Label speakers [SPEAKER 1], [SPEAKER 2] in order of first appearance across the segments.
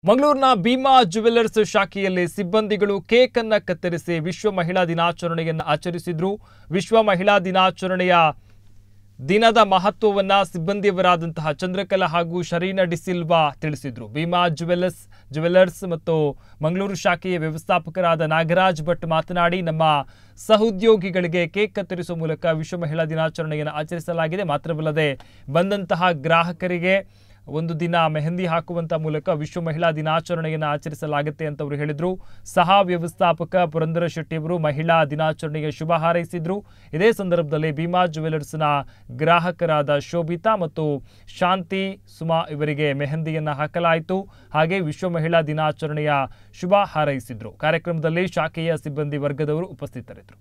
[SPEAKER 1] ಮಂಗಳೂರಿನ ಭೀಮಾ ಜ್ಯುವೆಲ್ಲರ್ಸ್ ಶಾಖೆಯಲ್ಲಿ ಸಿಬ್ಬಂದಿಗಳು ಕೇಕ್ ಅನ್ನು ಕತ್ತರಿಸಿ ವಿಶ್ವ ಮಹಿಳಾ ದಿನಾಚರಣೆಯನ್ನು ಆಚರಿಸಿದರು. ವಿಶ್ವ ಮಹಿಳಾ ದಿನಾಚರಣೆಯ ದಿನದ ಮಹತ್ವವನ್ನು ಸಿಬ್ಬಂದಿಯವರಾದಂತಹ ಚಂದ್ರಕಲಾ ಹಾಗೂ ಶರೀನಾ ಡಿಸಿಲ್ವಾ ತಿಳಿಸಿದರು. ಭೀಮಾ ಜ್ಯುವೆಲ್ಲರ್ಸ್ ಮತ್ತು ಮಂಗಳೂರು ಶಾಖೆಯ ವ್ಯವಸ್ಥಾಪಕರಾದ ನಾಗರಾಜ್ ಭಟ್ ಮಾತನಾಡಿ, ನಮ್ಮ ಸಹೋದ್ಯೋಗಿಗಳಿಗೆ ಕೇಕ್ ಕತ್ತರಿಸುವ ಮೂಲಕ ವಿಶ್ವ ಮಹಿಳಾ ದಿನಾಚರಣೆಯನ್ನು ಆಚರಿಸಲಾಗಿದೆ. ಮಾತ್ರವಲ್ಲದೆ ಬಂದಂತಹ ಗ್ರಾಹಕರಿಗೆ ಒಂದು ದಿನ ಮೆಹಂದಿ ಹಾಕುವಂತ ಮೂಲಕ ವಿಶ್ವ ಮಹಿಳಾ ದಿನಾಚರಣೆಯನ್ನು ಆಚರಿಸಲಾಗುತ್ತೆ ಅಂತ ಅವರು ಹೇಳಿದರು. ಸಹ ವ್ಯವಸ್ಥಾಪಕ ಪುರಂದರ ಶೆಟ್ಟಿಯವರು ಮಹಿಳಾ ದಿನಾಚರಣೆಗೆ ಶುಭ ಹಾರೈಸಿದರು. ಇದೇ ಸಂದರ್ಭದಲ್ಲಿ ಭೀಮಾ ಜ್ಯುವೆಲ್ಲರ್ಸ್ನ ಗ್ರಾಹಕರಾದ ಶೋಭಿತಾ ಮತ್ತು ಶಾಂತಿ ಸುಮಾ ಇವರಿಗೆ ಮೆಹಂದಿಯನ್ನು ಹಾಕಲಾಯಿತು. ಹಾಗೆ ವಿಶ್ವ ಮಹಿಳಾ ದಿನಾಚರಣೆಯ ಶುಭ ಹಾರೈಸಿದರು. ಕಾರ್ಯಕ್ರಮದಲ್ಲಿ ಶಾಖೆಯ ಸಿಬ್ಬಂದಿ ವರ್ಗದವರು ಉಪಸ್ಥಿತರಿದ್ದರು.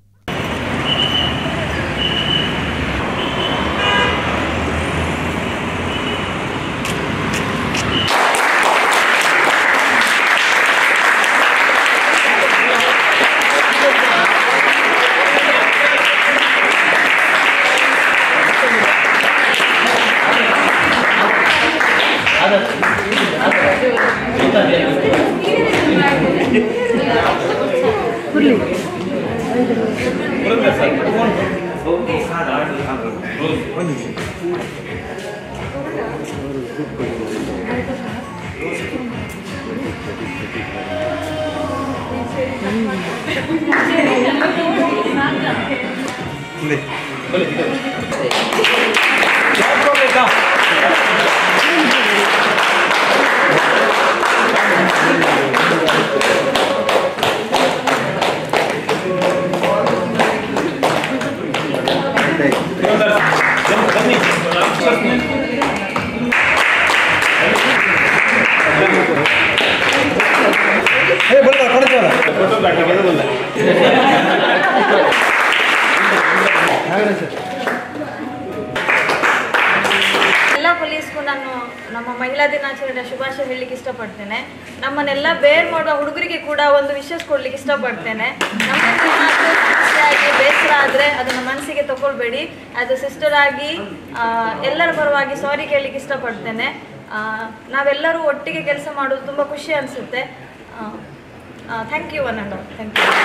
[SPEAKER 2] ಎಲ್ಲ ಪೊಲೀಸ್ಗೂ ನಾನು ನಮ್ಮ ಮಹಿಳಾ ದಿನಾಚರಣೆ ಶುಭಾಶಯ ಹೇಳಲಿಕ್ಕೆ ಇಷ್ಟಪಡ್ತೇನೆ. ನಮ್ಮನ್ನೆಲ್ಲ ಬೇರ್ ಮಾಡೋ ಹುಡುಗರಿಗೆ ಕೂಡ ಒಂದು ವಿಶೇಷ ಕೊಡ್ಲಿಕ್ಕೆ ಇಷ್ಟಪಡ್ತೇನೆ. ನಮಗೆ ಬೇಸರ ಆದರೆ ಅದನ್ನು ಮನಸ್ಸಿಗೆ ತಗೊಳ್ಬೇಡಿ. ಆಸ್ ಅ ಸಿಸ್ಟರ್ ಆಗಿ ಎಲ್ಲರ ಪರವಾಗಿ ಸಾರಿ ಕೇಳಲಿಕ್ಕೆ ಇಷ್ಟಪಡ್ತೇನೆ. ನಾವೆಲ್ಲರೂ ಒಟ್ಟಿಗೆ ಕೆಲಸ ಮಾಡೋದು ತುಂಬ ಖುಷಿ ಅನಿಸುತ್ತೆ. Thank you one and all. Thank you.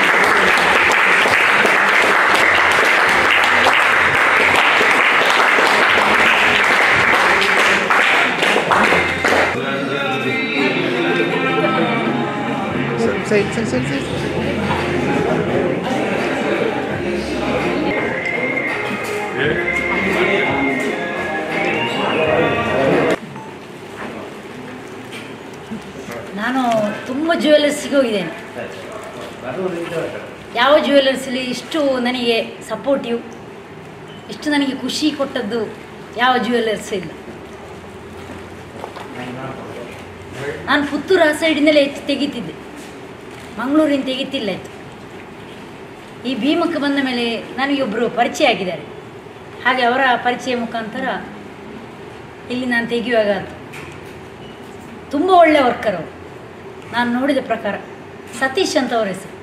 [SPEAKER 3] ನಾನು ತುಂಬ ಜ್ಯುವೆಲ್ಲರ್ಸಿಗೆ ಹೋಗಿದ್ದೇನೆ. ಯಾವ ಜ್ಯುವೆಲ್ಲರ್ಸಲ್ಲಿ ಇಷ್ಟು ನನಗೆ ಸಪೋರ್ಟಿವ್, ಇಷ್ಟು ನನಗೆ ಖುಷಿ ಕೊಟ್ಟದ್ದು ಯಾವ ಜ್ಯುವೆಲ್ಲರ್ಸ್ ಇಲ್ಲ. ನಾನು ಪುತ್ತೂರು ಆ ಸೈಡಿಂದಲೇ ಹೆಚ್ಚು ತೆಗಿತಿದ್ದೆ, ಮಂಗಳೂರಿನ ತೆಗಿತಿಲ್ಲ ಇತ್ತು. ಈ ಭೀಮಕ್ಕೆ ಬಂದ ಮೇಲೆ ನನಗೆ ಒಬ್ಬರು ಪರಿಚಯ ಆಗಿದ್ದಾರೆ. ಹಾಗೆ ಅವರ ಪರಿಚಯ ಮುಖಾಂತರ ಇಲ್ಲಿ ನಾನು ತೆಗೆಯುವಾಗ ತುಂಬ ಒಳ್ಳೆಯ ವರ್ಕರ್ ಅವರು. ನಾನು ನೋಡಿದ ಪ್ರಕಾರ ಸತೀಶ್ ಅಂತ ಅವರ ಹೆಸರು.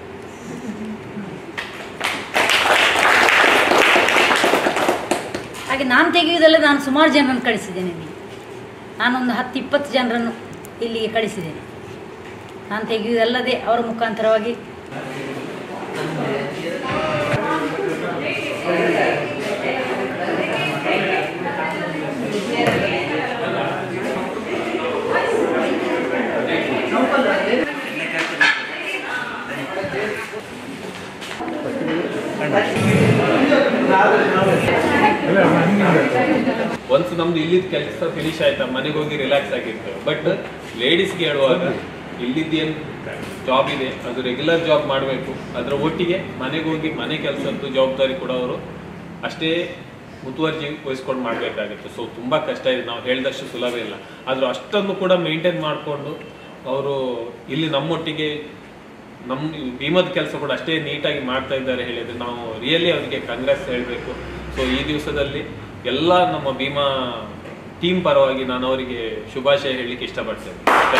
[SPEAKER 3] ಹಾಗೆ ನಾನು ತೆಗೆಯುವುದಲ್ಲ, ನಾನು ಸುಮಾರು ಜನರನ್ನು ಕಳಿಸಿದ್ದೇನೆ ಇಲ್ಲಿ. ನಾನೊಂದು 10-20 ಜನರನ್ನು ಇಲ್ಲಿಗೆ ಕಳಿಸಿದ್ದೇನೆ. ನಾನು ತೆಗೆಯುವುದಲ್ಲದೆ ಅವರ ಮುಖಾಂತರವಾಗಿ
[SPEAKER 4] ಒನ್ಸ್ ನಮ್ದು ಇಲ್ಲಿದ್ದ ಕೆಲಸ ಫಿನಿಶ್ ಆಯ್ತಾ ಮನೆಗೆ ಹೋಗಿ ರಿಲ್ಯಾಕ್ಸ್ ಆಗಿರ್ತೇವೆ. ಬಟ್ ಲೇಡೀಸ್ಗೆ ಹೇಳುವಾಗ ಇಲ್ಲಿದ್ದೇನು ಜಾಬ್ ಇದೆ ಅದು ರೆಗ್ಯುಲರ್ ಜಾಬ್ ಮಾಡಬೇಕು. ಅದರ ಒಟ್ಟಿಗೆ ಮನೆಗೆ ಹೋಗಿ ಮನೆ ಕೆಲಸದ್ದು ಜವಾಬ್ದಾರಿ ಕೂಡ ಅವರು ಅಷ್ಟೇ ಮುತುವರ್ಜಿ ವಹಿಸ್ಕೊಂಡು ಮಾಡಬೇಕಾಗುತ್ತೆ. ಸೊ ತುಂಬ ಕಷ್ಟ ಇದೆ, ನಾವು ಹೇಳಿದಷ್ಟು ಸುಲಭ ಇಲ್ಲ. ಆದರೂ ಅಷ್ಟನ್ನು ಕೂಡ ಮೇಂಟೈನ್ ಮಾಡಿಕೊಂಡು ಅವರು ಇಲ್ಲಿ ನಮ್ಮೊಟ್ಟಿಗೆ ನಮ್ಮ ಭೀಮದ ಕೆಲಸ ಕೂಡ ಅಷ್ಟೇ ನೀಟಾಗಿ ಮಾಡ್ತಾ ಇದ್ದಾರೆ ಹೇಳಿದರೆ ನಾವು ರಿಯಲಿ ಅವರಿಗೆ ಕಾಂಗ್ರೆಸ್ ಹೇಳಬೇಕು. ಸೊ ಈ ದಿವಸದಲ್ಲಿ ಎಲ್ಲ ನಮ್ಮ ಭೀಮಾ ಟೀಮ್ ಪರವಾಗಿ ನಾನು ಅವರಿಗೆ ಶುಭಾಶಯ ಹೇಳಲಿಕ್ಕೆ ಇಷ್ಟಪಡ್ತೇನೆ.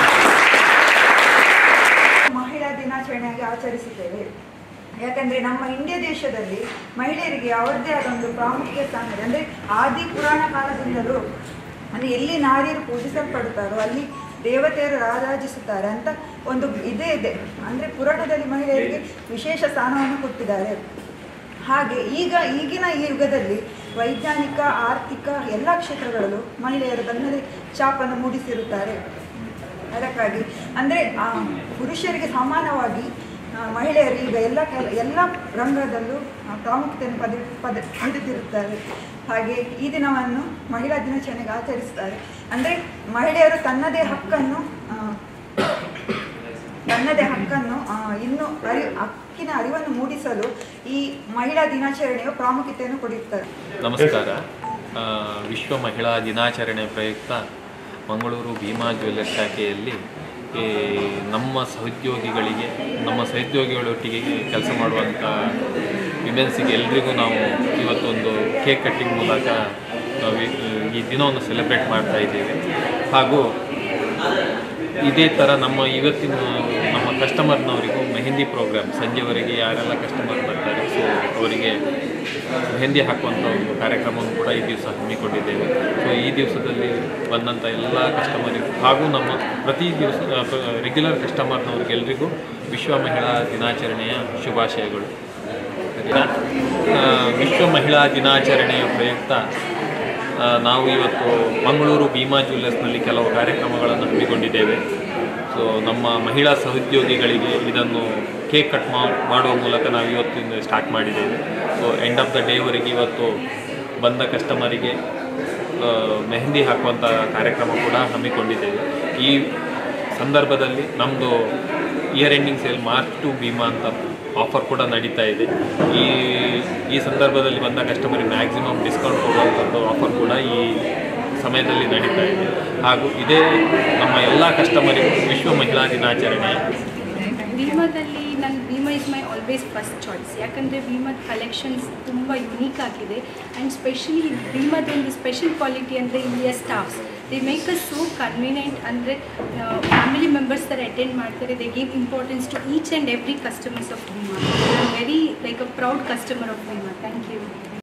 [SPEAKER 5] ಮಹಿಳಾ ದಿನಾಚರಣೆಯಾಗಿ ಆಚರಿಸುತ್ತೇವೆ. ಯಾಕಂದರೆ ನಮ್ಮ ಇಂಡಿಯಾ ದೇಶದಲ್ಲಿ ಮಹಿಳೆಯರಿಗೆ ಅವರದೇ ಆದ ಒಂದು ಪ್ರಾಮುಖ್ಯ ಸ್ಥಾನ ಇದೆ. ಅಂದರೆ ಆದಿ ಪುರಾಣ ಕಾಲದಿಂದಲೂ ಅಂದರೆ ಎಲ್ಲಿ ನಾರಿಯರು ಪೂಜಿಸಲ್ಪಡುತ್ತಾರೋ ಅಲ್ಲಿ ದೇವತೆಯರು ಆರಾಧಿಸುತ್ತಾರೆ ಅಂತ ಒಂದು ಇದೇ ಇದೆ. ಅಂದರೆ ಪುರಾಣದಲ್ಲಿ ಮಹಿಳೆಯರಿಗೆ ವಿಶೇಷ ಸ್ಥಾನವನ್ನು ಕೊಟ್ಟಿದ್ದಾರೆ. ಹಾಗೆ ಈಗಿನ ಈ ಯುಗದಲ್ಲಿ ವೈಜ್ಞಾನಿಕ, ಆರ್ಥಿಕ ಎಲ್ಲ ಕ್ಷೇತ್ರಗಳಲ್ಲೂ ಮಹಿಳೆಯರು ತನ್ನದೇ ಛಾಪನ್ನು ಮೂಡಿಸಿರುತ್ತಾರೆ. ಅದಕ್ಕಾಗಿ ಅಂದರೆ ಪುರುಷರಿಗೆ ಸಮಾನವಾಗಿ ಮಹಿಳೆಯರು ಈಗ ಎಲ್ಲ ರಂಗದಲ್ಲೂ ಪ್ರಾಮುಖ್ಯತೆಯನ್ನು ಪಡೆದಿರುತ್ತಾರೆ. ಹಾಗೆ ಈ ದಿನವನ್ನು ಮಹಿಳಾ ದಿನಾಚರಣೆಗೆ ಆಚರಿಸುತ್ತಾರೆ. ಅಂದರೆ ಮಹಿಳೆಯರು ತನ್ನದೇ ಹಕ್ಕನ್ನು ಇನ್ನೂ ಹಕ್ಕಿನ ಅರಿವನ್ನು ಮೂಡಿಸಲು ಈ ಮಹಿಳಾ ದಿನಾಚರಣೆಯು ಪ್ರಾಮುಖ್ಯತೆಯನ್ನು ಕೊಡುತ್ತಾರೆ.
[SPEAKER 4] ನಮಸ್ಕಾರ. ವಿಶ್ವ ಮಹಿಳಾ ದಿನಾಚರಣೆ ಪ್ರಯುಕ್ತ ಮಂಗಳೂರು ಭೀಮಾ ಜ್ಯುವೆಲ್ಲರ್ಸ್ ಶಾಖೆಯಲ್ಲಿ ನಮ್ಮ ಸಹೋದ್ಯೋಗಿಗಳೊಟ್ಟಿಗೆ ಕೆಲಸ ಮಾಡುವಂಥ ವಿಮೆನ್ಸಿಗೆ ಎಲ್ರಿಗೂ ನಾವು ಇವತ್ತೊಂದು ಕೇಕ್ ಕಟ್ಟಿಂಗ್ ಮೂಲಕ ಈ ದಿನವನ್ನು ಸೆಲೆಬ್ರೇಟ್ ಮಾಡ್ತಾ ಇದ್ದೇವೆ. ಹಾಗೂ ಇದೇ ಥರ ನಮ್ಮ ಕಸ್ಟಮರ್ನವರಿಗೂ ಮೆಹಂದಿ ಪ್ರೋಗ್ರಾಮ್ ಸಂಜೆವರೆಗೆ ಯಾರೆಲ್ಲ ಕಸ್ಟಮರ್ ಬರ್ತಾರೆ ಸೊ ಅವರಿಗೆ ಮೆಹಂದಿ ಹಾಕುವಂಥ ಒಂದು ಕಾರ್ಯಕ್ರಮವನ್ನು ಕೂಡ ಈ ದಿವಸ ಹಮ್ಮಿಕೊಂಡಿದ್ದೇವೆ. ಸೊ ಈ ದಿವಸದಲ್ಲಿ ಬಂದಂಥ ಎಲ್ಲ ಕಸ್ಟಮರಿಗೂ ಹಾಗೂ ನಮ್ಮ ಪ್ರತಿ ದಿವಸ ರೆಗ್ಯುಲರ್ ಕಸ್ಟಮರ್ನವ್ರಿಗೆಲ್ರಿಗೂ ವಿಶ್ವ ಮಹಿಳಾ ದಿನಾಚರಣೆಯ ಶುಭಾಶಯಗಳು. ವಿಶ್ವ ಮಹಿಳಾ ದಿನಾಚರಣೆಯ ಪ್ರಯುಕ್ತ ನಾವು ಇವತ್ತು ಮಂಗಳೂರು ಭೀಮಾ ಜ್ಯುವೆಲ್ಲರ್ಸ್ನಲ್ಲಿ ಕೆಲವು ಕಾರ್ಯಕ್ರಮಗಳನ್ನು ಹಮ್ಮಿಕೊಂಡಿದ್ದೇವೆ. ಸೊ ನಮ್ಮ ಮಹಿಳಾ ಸಹೋದ್ಯೋಗಿಗಳಿಗೆ ಇದನ್ನು ಕೇಕ್ ಕಟ್ ಮಾಡುವ ಮೂಲಕ ನಾವು ಇವತ್ತಿಂದ ಸ್ಟಾರ್ಟ್ ಮಾಡಿದ್ದೇವೆ. ಸೊ ಎಂಡ್ ಆಫ್ ದ ಡೇವರೆಗೆ ಇವತ್ತು ಬಂದ ಕಸ್ಟಮರಿಗೆ ಮೆಹಂದಿ ಹಾಕುವಂಥ ಕಾರ್ಯಕ್ರಮ ಕೂಡ ಹಮ್ಮಿಕೊಂಡಿದ್ದೇವೆ. ಈ ಸಂದರ್ಭದಲ್ಲಿ ನಮ್ಮದು year ending sale March to Bhima ಅಂತ ಆಫರ್ ಕೂಡ ನಡೀತಾ ಇದೆ. ಈ ಸಂದರ್ಭದಲ್ಲಿ ಬಂದ ಕಸ್ಟಮರಿಗೆ ಮ್ಯಾಕ್ಸಿಮಮ್ ಡಿಸ್ಕೌಂಟ್ ಕೊಡುವಂಥದ್ದು ಆಫರ್ ಕೂಡ ಈ ಸಮಯದಲ್ಲಿ ನಡೀತಾ ಇದೆ. ಹಾಗೂ ಇದೇ ನಮ್ಮ ಎಲ್ಲ ಕಸ್ಟಮರಿಗೂ ವಿಶ್ವ ಮಹಿಳಾ ದಿನಾಚರಣೆ.
[SPEAKER 6] ಭೀಮಾದಲ್ಲಿ Bhima is my always first choice. ಯಾಕಂದರೆ ಭೀಮಾದ ಕಲೆಕ್ಷನ್ಸ್ ತುಂಬ ಯುನೀಕ್ ಆಗಿದೆ. ಆ್ಯಂಡ್ ಸ್ಪೆಷಲಿ ಭೀಮಾದೊಂದು ಸ್ಪೆಷಲ್ ಕ್ವಾಲಿಟಿ ಅಂದರೆ ಇಲ್ಲಿಯ staffs they make us so convenient. ಅಂದರೆ ಫ್ಯಾಮಿಲಿ ಮೆಂಬರ್ಸ್ ಥರ ಅಟೆಂಡ್ ಮಾಡ್ತಾರೆ. They give importance to each and every customers of Bhima. I am very like a proud customer of Bhima. Thank you.